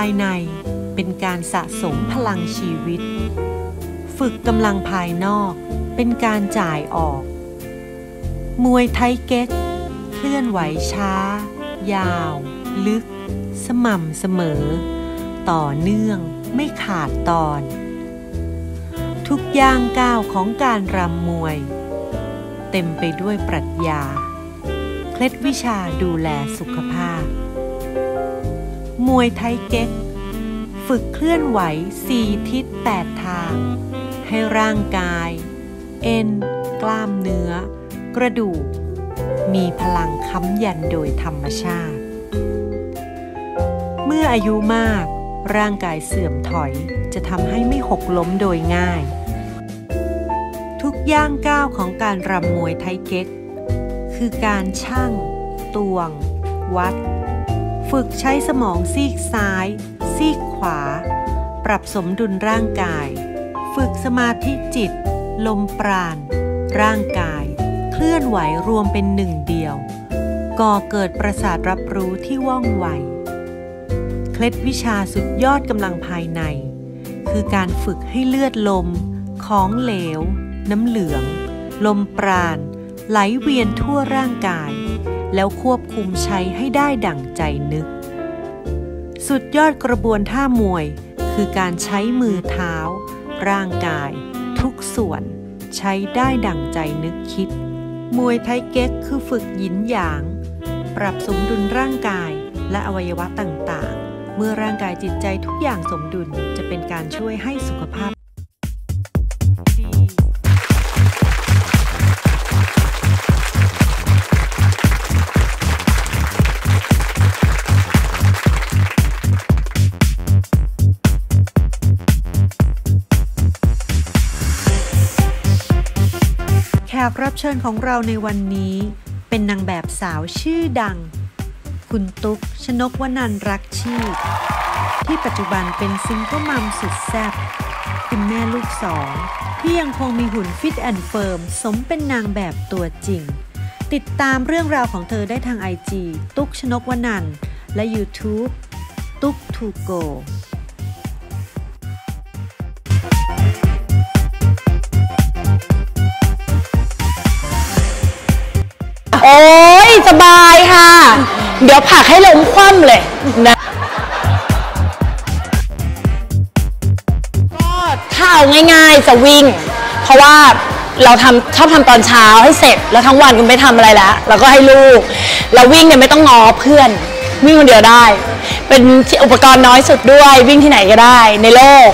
ายในเป็นการสะสมพลังชีวิตฝึกกำลังภายนอกเป็นการจ่ายออกมวยไทเก๊กเคลื่อนไหวช้ายาวลึกสม่ำเสมอต่อเนื่องไม่ขาดตอนทุกย่างก้าวของการรำมวยเต็มไปด้วยปรัชญาเคล็ดวิชาดูแลสุขภาพมวยไทเก๊กฝึกเคลื่อนไหว4ทิศ8ทางให้ร่างกายเอ็นกล้ามเนื้อกระดูกมีพลังค้ำยันโดยธรรมชาติเมื่ออายุมากร่างกายเสื่อมถอยจะทำให้ไม่หกล้มโดยง่ายทุกย่างก้าวของการรำมวยไทเก๊กคือการชั่งตวงวัดฝึกใช้สมองซีกซ้ายซีกขวาปรับสมดุลร่างกายฝึกสมาธิจิตลมปราณร่างกายเคลื่อนไหวรวมเป็นหนึ่งเดียวก่อเกิดประสาทรับรู้ที่ว่องไวเคล็ดวิชาสุดยอดกำลังภายในคือการฝึกให้เลือดลมของเหลวน้ำเหลืองลมปราณไหลเวียนทั่วร่างกายแล้วควบคุมใช้ให้ได้ดั่งใจนึกสุดยอดกระบวนท่ามวยคือการใช้มือเท้าร่างกายทุกส่วนใช้ได้ดั่งใจนึกคิดมวยไทเก๊กคือฝึกหยินหยางปรับสมดุลร่างกายและอวัยวะต่างๆเมื่อร่างกายจิตใจทุกอย่างสมดุลจะเป็นการช่วยให้สุขภาพดีแขกรับเชิญของเราในวันนี้เป็นนางแบบสาวชื่อดังคุณตุ๊ก ชนกวนันท์รักชีพที่ปัจจุบันเป็นซิงเกิลมัมสุดแซ่บคุณแม่ลูกสองที่ยังคงมีหุ่นฟิตแอนด์เฟิร์มสมเป็นนางแบบตัวจริงติดตามเรื่องราวของเธอได้ทาง IG ตุ๊ก ชนกวนันท์และ YouTube ตุ๊กทูโกโอ้ยสบายค่ะเดี๋ยวผลักให้ล้มคว่ำเลยนะก็ถ้าเอาง่ายๆจะวิ่งเพราะว่าเราชอบทำตอนเช้าให้เสร็จแล้วทั้งวันก็ไม่ทำอะไรแล้วเราก็ให้ลูกเราวิ่งเนี่ยไม่ต้องง้อเพื่อนวิ่งคนเดียวได้เป็นอุปกรณ์น้อยสุดด้วยวิ่งที่ไหนก็ได้ในโลก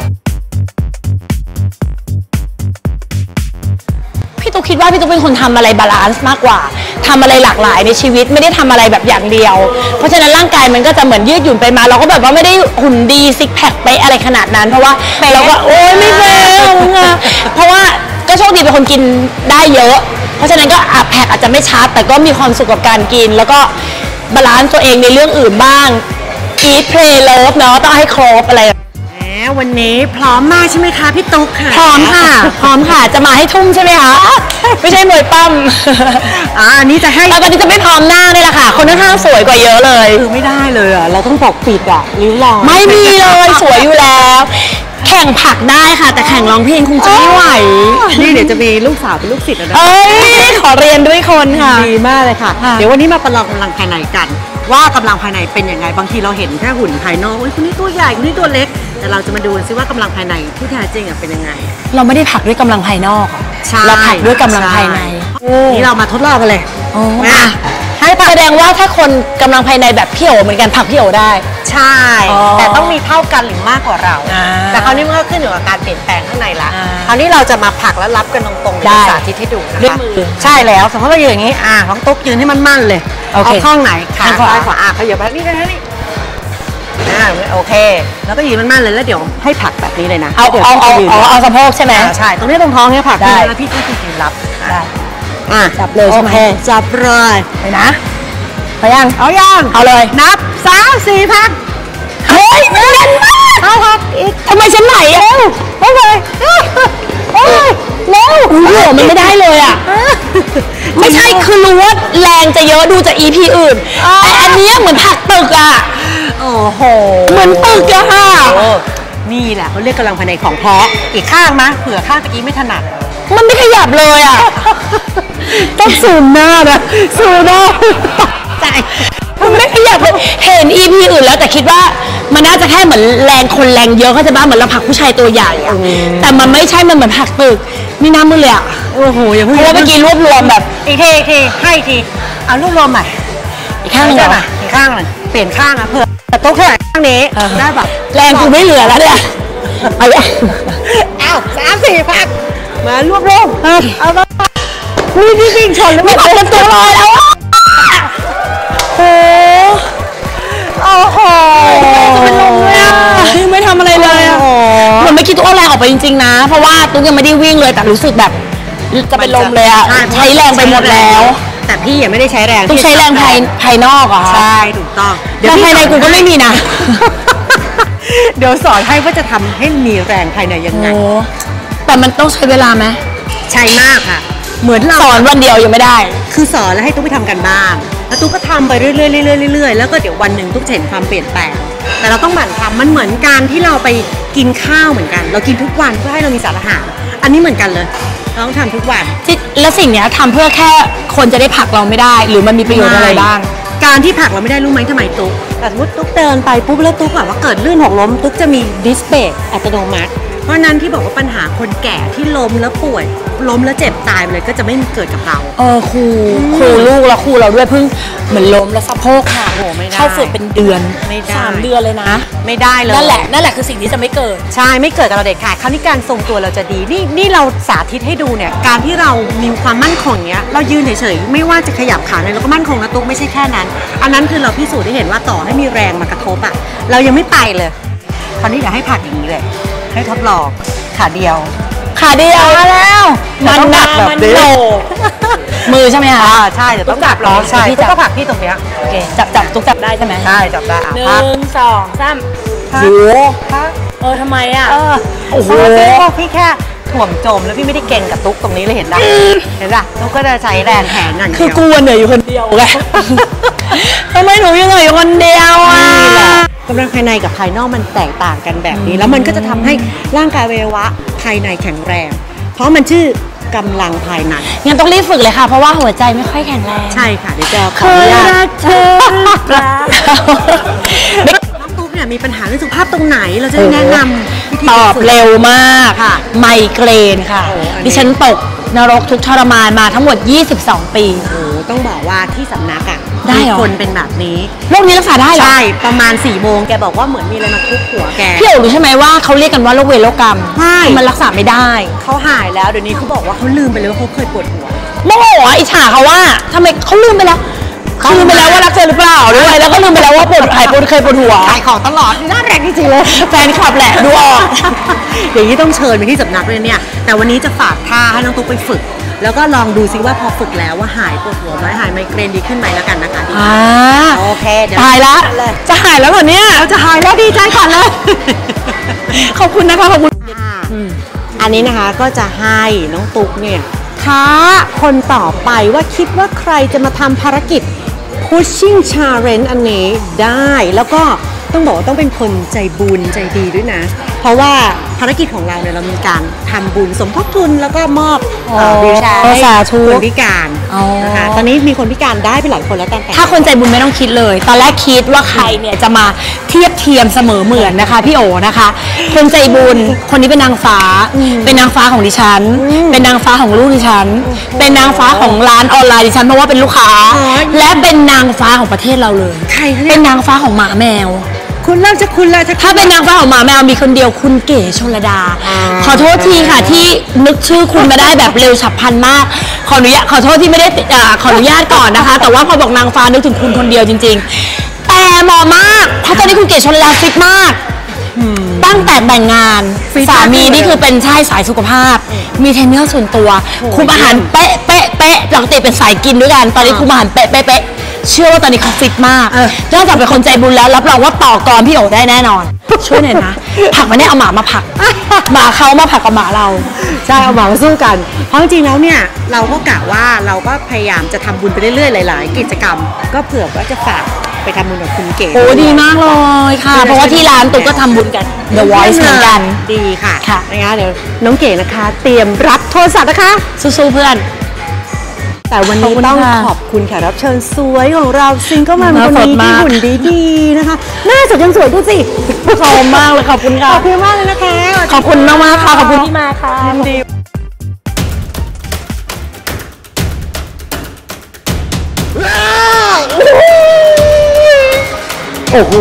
พี่ตุ๊กคิดว่าพี่ตุ๊กเป็นคนทำอะไรบาลานซ์มากกว่าทำอะไรหลากหลายในชีวิตไม่ได้ทำอะไรแบบอย่างเดียวเพราะฉะนั้นร่างกายมันก็จะเหมือนยืดหยุ่นไปมาเราก็แบบว่าไม่ได้หุ่นดีซิกแพคไปอะไรขนาดนั้นเพราะว่าเราก็โอ๊ยไม่เป็นเพราะว่าก็โชคดีเป็นคนกินได้เยอะเพราะฉะนั้นก็แพคอาจจะไม่ชัดแต่ก็มีความสุขกับการกินแล้วก็บาลานซ์ตัวเองในเรื่องอื่นบ้าง eat play love เนาะต้องให้ครบอะไรวันนี้พร้อมมากใช่ไหมคะพี่ตุ๊กค่ะพร้อมค่ะพร้อมค่ะจะมาให้ทุ่มใช่ไหมคะไม่ใช่มวยปั้มอันนี้จะให้ตอนนี้จะไม่พร้อมหน้านี่แหละค่ะคนข้างๆสวยกว่าเยอะเลยคือไม่ได้เลยอ่ะเราต้องปกปิดอ่ะริ้วรอยไม่มีเลยสวยอยู่แล้วแข่งผักได้ค่ะแต่แข่งร้องเพลงคงจะไม่ไหวนี่เดี๋ยวจะมีลูกสาวเป็นลูกศิษย์นะขอเรียนด้วยคนค่ะดีมากเลยค่ะเดี๋ยววันนี้มาประลองกำลังภายในกันว่ากำลังภายในเป็นยังไงบางทีเราเห็นแค่หุ่นภายนอกคนนี้ตัวใหญ่คนนี้ตัวเล็กแต่เราจะมาดูซิว่ากำลังภายในที่แท้จริงเป็นยังไงเราไม่ได้ผักด้วยกำลังภายนอกเราผักด้วยกำลังภายในนี่เรามาทดลองกันเลยให้แสดงว่าถ้าคนกำลังภายในแบบพี่โอเหมือนกันผักพี่โอได้ใช่แต่ต้องมีเท่ากันหรือมากกว่าเราแต่คราวนี้มันก็ขึ้นอยู่กับการเปลี่ยนแปลงข้างในละคราวนี้เราจะมาผักแล้วรับกันตรงๆได้สาธิตให้ดูนะคะใช่แล้วสมมติเรายืนอย่างนี้ของตุ๊กยืนให้มันมั่นเลยเอาข้างไหนขาซ้ายขวาขยับไปนี่นะนี่โอเคแล้วก็ยืนมันมั่นเลยแล้วเดี๋ยวให้ผักแบบนี้เลยนะเอาสะโพกใช่ไหมใช่ตรงนี้ตรงท้องเนี่ยผักได้แล้วพี่ยืนรับได้จับเลยใช่ไหมจับเลยไปนะไปยังเอาเลยนับ 3 4พักเฮ้ยมันเล่นมากเอาพักอีกทำไมฉันไหนอ่ะโอเคเร็วมันไม่ได้เลยอ่ะไม่ใช่คือรู้ว่าแรงจะเยอะดูจาก EP อื่นแต่อันนี้เหมือนผักตึกอ่ะโอ้โหเหมือนตึกอะค่ะนี่แหละเขาเรียกกำลังภายในของแท้อีกข้างนะเผื่อข้างตะกี้ไม่ถนัดมันไม่ขยับเลยอะต้องซูมหน้านะซูมหน้าใจมันไม่ขยับเลยเห็น EP อื่นแล้วแต่คิดว่ามันน่าจะแค่เหมือนแรงคนแรงเยอะเขาจะบ้าเหมือนเราผลักผู้ชายตัวใหญ่อะแต่มันไม่ใช่มันเหมือนผลักตึกนี่น้ำมือเลยอะโอ้โหอย่าเพเพิ่งราะว่าเมื่อกี้รวบรวมแบบอีกทีให้อีกทีเอาลูกลมใหม่อีกข้างหนึงเหรออีกข้างหนึ่งเปลี่ยนข้างอะเผื่อแต่โต๊ะข้างนี้ได้แบบแรงกูไม่เหลือแล้วเนี่ยเอาเลยอ้าว3-4พักมารวบรวมเอามานี่วิ่งชนแล้วไม่ผ่านตัวลอยแล้วอะโอ้โหจะเป็นลมเลยอะไม่ทำอะไรเลยอะเหมือนไม่คิดตัวแรงออกไปจริงๆนะเพราะว่าตุ๊กยังไม่ได้วิ่งเลยแต่รู้สึกแบบจะเป็นลมเลยอะใช้แรงไปหมดแล้วแต่พี่ยังไม่ได้ใช้แรงต้องใช้แรงภายนอกอะใช่ถูกต้องแล้วภายในกูก็ไม่มีนะเดี๋ยวสอนให้ว่าจะทำให้มีแรงภายในยังไงแต่มันต้องใช้เวลาไหมใช่มากค่ะเหมือนเราสอนวันเดียวยังไม่ได้คือสอนแล้วให้ตุ๊กไปทำกันบ้างแล้วตุ๊กก็ทำไปเรื่อยๆแล้วก็เดี๋ยววันหนึ่งตุ๊กเห็นความเปลี่ยนแปลงแต่เราต้องหมั่นทำมันเหมือนการที่เราไปกินข้าวเหมือนกันเรากินทุกวันเพื่อให้เรามีสารอาหารอันนี้เหมือนกันเลยเราต้องทำทุกวันแล้วสิ่งนี้ทำเพื่อแค่คนจะได้ผลักเราไม่ได้หรือมันมีประโยชน์อะไรบ้างการที่ผลักเราไม่ได้รู้ไหมทำไมตุ๊กแต่สมมติตุ๊กเดินไปปุ๊บแล้วตุ๊กแบบว่าเกิดลื่นหกล้มตุ๊กจะมีดิสเบรกอัตโนมัติเพราะนั้นที่บอกว่าปัญหาคนแก่ที่ล้มแล้วป่วยล้มแล้วเจ็บตายไปเลยก็จะไม่เกิดกับเราครูลูกแล้วครูเราด้วยเพิ่งเหมือนล้มแล้วสะโพกค่ะโอ้ไม่ได้เข้าฝึกเป็นเดือนไม่ได้ 3 เดือนเลยนะไม่ได้เลยนั่นแหละคือสิ่งที่จะไม่เกิดใช่ไม่เกิดกับเราเด็ดขาดคราวนี้การทรงตัวเราจะดีนี่เราสาธิตให้ดูเนี่ยการที่เรามีความมั่นคงเนี้ยเรายืนเฉยๆไม่ว่าจะขยับขาเลยเราก็มั่นคงนะตุ๊กไม่ใช่แค่นั้นอันนั้นคือเราพิสูจน์ได้เห็นว่าต่อให้มีแรงมากระทบอะเรายังไม่ไปเลยคราวนี้เดี๋ยวให้ผลักอย่างนี้เลยให้ทดลองขาเดียวมาแล้วมันหนักแบบนี้มือใช่ไหมคะใช่เดี๋ยวต้องจับลองใช่ตุ๊กก็ผลักที่ตรงเนี้ยโอเคจับตุ๊กจับได้ใช่ไหมใช่จับได้ 1 2 3 โอ้ทำไมอ่ะโอ้โหพี่แค่ถ่วงโจมแล้วพี่ไม่ได้เก่งกับตุ๊กตรงนี้เลยเห็นป่ะตุ๊กก็จะใช้แรงแขนอย่างเดียวคือกูเหนื่อยอยู่คนเดียวไงทำไมหนูยังเหนื่อยอยู่คนเดียวอ่ะกำลังภายในกับภายนอกมันแตกต่างกันแบบนี้แล้วมันก็จะทำให้ร่างกายอวัยวะภายในแข็งแรงเพราะมันชื่อกำลังภายในงั้นต้องรีบฝึกเลยค่ะเพราะว่าหัวใจไม่ค่อยแข็งแรงใช่ค่ะเดี๋ยวจะขออนุญาตน้องตุ๊กเนี่ยมีปัญหาเรื่องสุขภาพตรงไหนเราจะแนะนำตอบเร็วมากไมเกรนค่ะดิฉันตกนรกทุกทรมานมาทั้งหมด22 ปีต้องบอกว่าที่สำนักอ่ะมีคนเป็นแบบนี้โรคนี้รักษาได้เหรอใช่ประมาณ4 โมงแกบอกว่าเหมือนมีอะไรมาทุบหัวแกพี่โอ๋รู้ใช่ไหมว่าเขาเรียกกันว่าโรคเวรโรคกรรมใช่มันรักษาไม่ได้เขาหายแล้วเดี๋ยวนี้เขาบอกว่าเขาลืมไปเลยว่าเขาเคยปวดหัวโมโหอิจฉาเขาว่าทำไมเขาลืมไปแล้วลืมไปแล้วว่ารักเธอหรือเปล่าด้วยแล้วก็ลืมไปแล้วว่าเคยปวดหัวขายของตลอดน่าแรงจริงๆเลยแฟนคลับแหละดูออกอย่างนี้ต้องเชิญไปที่สำนักเลยเนี่ยแต่วันนี้จะฝากท่าให้น้องตุ๊กไปฝึกแล้วก็ลองดูซิว่าพอฝึกแล้วว่าหายปวดหัวไหมหายไมเกรนดีขึ้นไหมแล้วกันนะคะดีโอเคเดี๋ยวหายแล้วจะหายแล้วเหรอเนี่ยจะหายแล้วดีใจก่อนเลยขอบคุณนะคะขอบคุณอันนี้นะคะก็จะให้น้องตุ๊กเนี่ยท้าคนต่อไปว่าคิดว่าใครจะมาทำภารกิจ pushing challenge อันนี้ได้แล้วก็ต้องบอกว่าต้องเป็นคนใจบุญใจดีด้วยนะเพราะว่าภารกิจของเราเนี่ยเรามีการทำบุญสมทบทุนแล้วก็มอบวิวแชร์ให้คนพิการนะคะตอนนี้มีคนพิการได้ไปหลายคนแล้วแต่ถ้าคนใจบุญไม่ต้องคิดเลยตอนแรกคิดว่าใครเนี่ยจะมาเทียบเทียมเสมอเหมือนนะคะพี่โอนะคะคนใจบุญคนนี้เป็นนางฟ้าเป็นนางฟ้าของดิฉันเป็นนางฟ้าของลูกดิฉันเป็นนางฟ้าของร้านออนไลน์ดิฉันเพราะว่าเป็นลูกค้าและเป็นนางฟ้าของประเทศเราเลยเป็นนางฟ้าของหมาแมวคุณเล่าจะคุณละถ้าเป็นนางฟ้าของหมาแมวมีคนเดียวคุณเก๋ชลดาขอโทษทีค่ะที่นึกชื่อคุณมาได้แบบเร็วฉับพลันมากขออนุญาตขอโทษที่ไม่ได้ขออนุญาตก่อนนะคะแต่ว่าพอบอกนางฟ้านึกถึงคุณคนเดียวจริงๆแต่เหมาะมากเพราะตอนนี้คุณเก๋ชลดาฟิตมากตั้งแต่แต่งงานสามีนี่คือเป็นชายสายสุขภาพมีเทรนเนอร์ส่วนตัวคุมอาหารเป๊ะปกติเป็นสายกินด้วยกันตอนนี้คุมอาหารเป๊ะเชื่อว่าตอนนี้เขาฟิตมากนอกจากเป็นคนใจบุญแล้วรับรองว่าต่อกรพี่โอ๋ได้แน่นอนช่วยหน่อยนะผักมาเนี่ยเอาหมามาผักหมาเขามาผักกับหมาเราใช่เอาหมามาสู้กันเพราะจริงๆแล้วเนี่ยเราก็กะว่าเราก็พยายามจะทำบุญไปเรื่อยๆหลายๆกิจกรรมก็เผื่อว่าจะฝากไปทำบุญกับคุณเก๋โอ้ดีมากเลยค่ะเพราะว่าที่ร้านตุ๊กก็ทำบุญกัน The Voice เหมือนกันดีค่ะนะคะเดี๋ยวน้องเก๋นะคะเตรียมรับโทรศัพท์นะคะสู้ๆเพื่อนแต่วันนี้ต้องขอบคุณแขกรับเชิญสวยของเราซิงเกิลแมนคนนี้ที่หุ่นดีๆนะคะหน้าสดยังสวยดูสิชมมากเลยขอบคุณค่ะขอบคุณมากเลยนะคะขอบคุณมากๆค่ะขอบคุณที่มาค่ะยินดีโอ้โห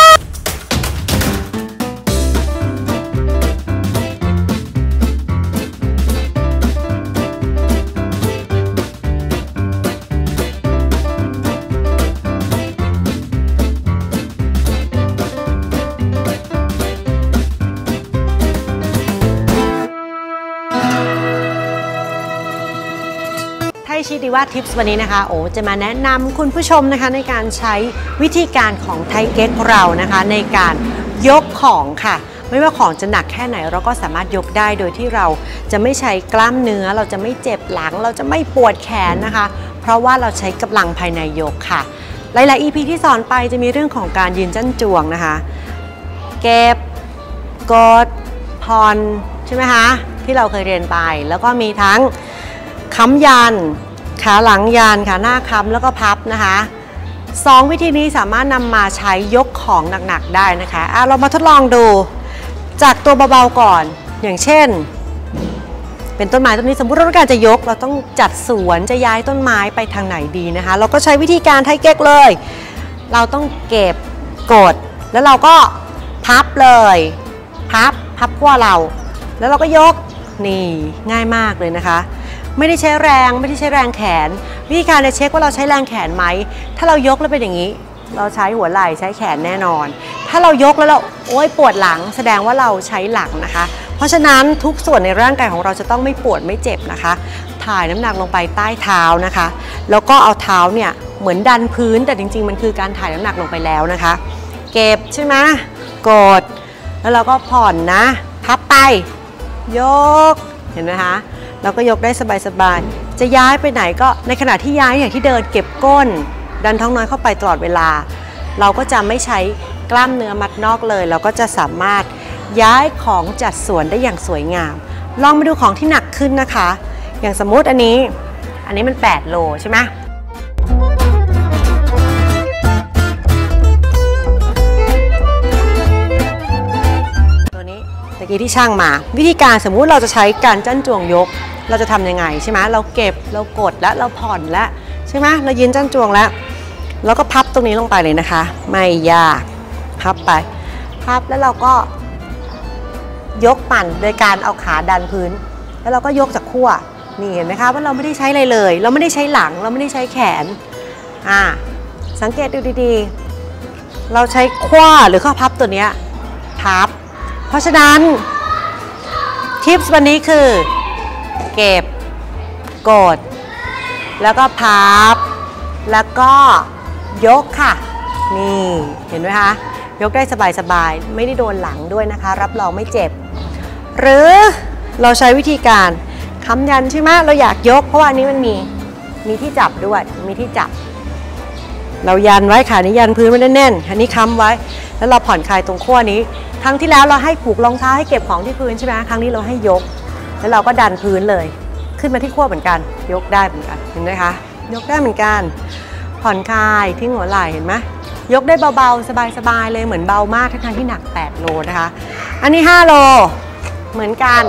ชีดีว่าทิปส์วันนี้นะคะโอ้จะมาแนะนำคุณผู้ชมนะคะในการใช้วิธีการของไทเก๊กเรานะคะในการยกของค่ะไม่ว่าของจะหนักแค่ไหนเราก็สามารถยกได้โดยที่เราจะไม่ใช้กล้ามเนื้อเราจะไม่เจ็บหลังเราจะไม่ปวดแขนนะคะเพราะว่าเราใช้กำลังภายในยกค่ะหลายๆ EP ที่สอนไปจะมีเรื่องของการยืนจั่นจวงนะคะเก็บกดผ่อนใช่ไหมคะที่เราเคยเรียนไปแล้วก็มีทั้งค้ำยันขาหลังยันขาหน้าค้ำแล้วก็พับนะคะ2วิธีนี้สามารถนำมาใช้ยกของหนักๆได้นะคะเรามาทดลองดูจากตัวเบาๆก่อนอย่างเช่นเป็นต้นไม้ต้นนี้สมมติเราต้องการจะยกเราต้องจัดสวนจะย้ายต้นไม้ไปทางไหนดีนะคะเราก็ใช้วิธีการไทเก๊กเลยเราต้องเก็บกดแล้วเราก็พับเลยพับขั้วเราแล้วเราก็ยกนี่ง่ายมากเลยนะคะไม่ได้ใช้แรงแขนวิธีการจะเช็คว่าเราใช้แรงแขนไหมถ้าเรายกแล้วเป็นอย่างนี้เราใช้หัวไหล่ใช้แขนแน่นอนถ้าเรายกแล้วเราโอ๊ยปวดหลังแสดงว่าเราใช้หลังนะคะเพราะฉะนั้นทุกส่วนในร่างกายของเราจะต้องไม่ปวดไม่เจ็บนะคะถ่ายน้ำหนักลงไปใต้เท้านะคะแล้วก็เอาเท้าเนี่ยเหมือนดันพื้นแต่จริงๆมันคือการถ่ายน้ำหนักลงไปแล้วนะคะเก็บใช่ไหมกดแล้วเราก็ผ่อนนะพับไปยกเห็นไหมคะเราก็ยกได้สบายๆจะย้ายไปไหนก็ในขณะที่ย้ายอย่างที่เดินเก็บก้นดันท้องน้อยเข้าไปตลอดเวลาเราก็จะไม่ใช้กล้ามเนื้อมัดนอกเลยเราก็จะสามารถย้ายของจัดส่วนได้อย่างสวยงามลองมาดูของที่หนักขึ้นนะคะอย่างสมมุติอันนี้มัน8 โลใช่ไหมตัวนี้ตะกี้ที่ช่างมาวิธีการสมมุติเราจะใช้การจั่นจวงยกเราจะทำยังไงใช่ไหมเราเก็บเรากดแล้วเราผ่อนแล้วใช่ไหมเรายืนจั่นจวงแล้วเราก็พับตรงนี้ลงไปเลยนะคะไม่ยากพับไปพับแล้วเราก็ยกปั่นโดยการเอาขาดันพื้นแล้วเราก็ยกจากขั้วนี่เห็นไหมคะว่าเราไม่ได้ใช้อะไรเลยเราไม่ได้ใช้หลังเราไม่ได้ใช้แขนสังเกตดูดีๆเราใช้ขั้วหรือข้อพับตัวนี้พับเพราะฉะนั้นทิปส์วันนี้คือเก็บกดแล้วก็พับแล้วก็ยกค่ะนี่เห็นไหมคะยกได้สบายๆไม่ได้โดนหลังด้วยนะคะรับรองไม่เจ็บหรือเราใช้วิธีการค้ำยันใช่ไหมเราอยากยกเพราะว่าอันนี้มันมีที่จับด้วยมีที่จับเรายันไว้ขานี้ยันพื้นไว้แน่นๆอันนี้ค้ำไว้แล้วเราผ่อนคลายตรงขั้วนี้ครั้งที่แล้วเราให้ผูกรองเท้าให้เก็บของที่พื้นใช่ไหมครั้งนี้เราให้ยกแล้วเราก็ดันพื้นเลยขึ้นมาที่ขั้วเหมือนกันยกได้เหมือนกันเห็นไหมคะยกได้เหมือนกันผ่อนคลายทิ้งหัวไหล่เห็นไหมยกได้เบาๆสบายๆเลยเหมือนเบามากทั้งที่หนัก8 โลนะคะอันนี้5 โลเหมือนกัน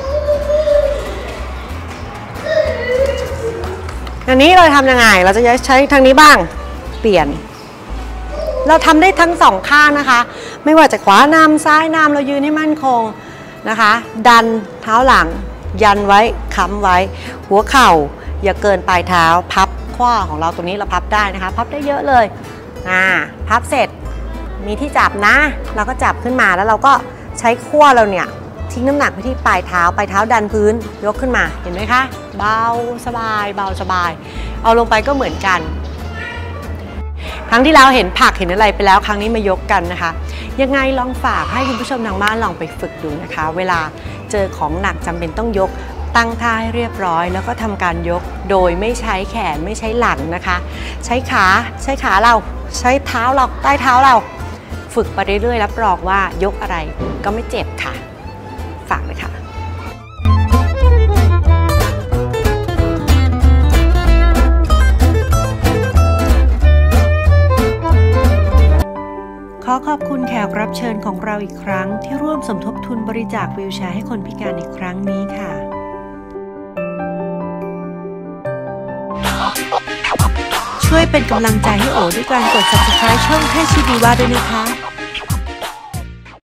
อันนี้เราทำยังไงเราจะใช้ทางนี้บ้างเปลี่ยนเราทำได้ทั้ง2 ข้างนะคะไม่ว่าจะขวานำซ้ายนำเรายืนให้มั่นคงนะคะดันเท้าหลังยันไว้ค้ำไว้หัวเข่าอย่าเกินปลายเท้าพับขว้าของเราตัวนี้เราพับได้นะคะพับได้เยอะเลยพับเสร็จมีที่จับนะเราก็จับขึ้นมาแล้วเราก็ใช้ขั้วเราเนี่ยทิ้งน้ำหนักไปที่ปลายเท้าดันพื้นยกขึ้นมาเห็นไหมคะเบาสบายเอาลงไปก็เหมือนกันครั้งที่แล้วเห็นผักเห็นอะไรไปแล้วครั้งนี้มายกกันนะคะยังไงลองฝากให้คุณผู้ชมทางบ้านลองไปฝึกดูนะคะเวลาเจอของหนักจำเป็นต้องยกตั้งท่าให้เรียบร้อยแล้วก็ทำการยกโดยไม่ใช้แขนไม่ใช้หลังนะคะใช้ขาเราใช้เท้าเราใต้เท้าเราฝึกไปเรื่อยๆรับรองว่ายกอะไรก็ไม่เจ็บค่ะฝากเลยค่ะขอขอบคุณแขกรับเชิญของเราอีกครั้งที่ร่วมสมทบทุนบริจาควีลแชร์ให้คนพิการในครั้งนี้ค่ะช่วยเป็นกำลังใจให้โอด้วยการกด Subscribe ช่องแค่ชีวีว่าด้วยนะคะ